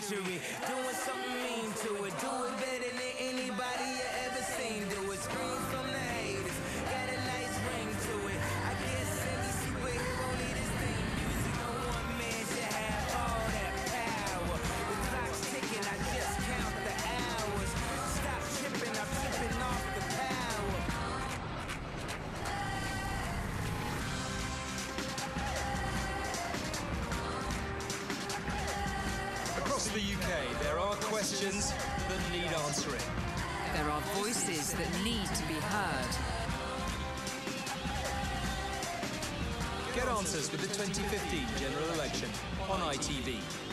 century. Doing something mean to it. Do it better than anybody you ever seen. Do it. Scream from the haters. Got a nice ring to it. I guess any superhero need his theme music. No one man should have all that power. The clock's ticking, I just count the hours. Stop tripping, I'm tripping off the power. Across the UK, there are questions that need answering. There are voices that need to be heard. Get answers with the 2015 general election on ITV.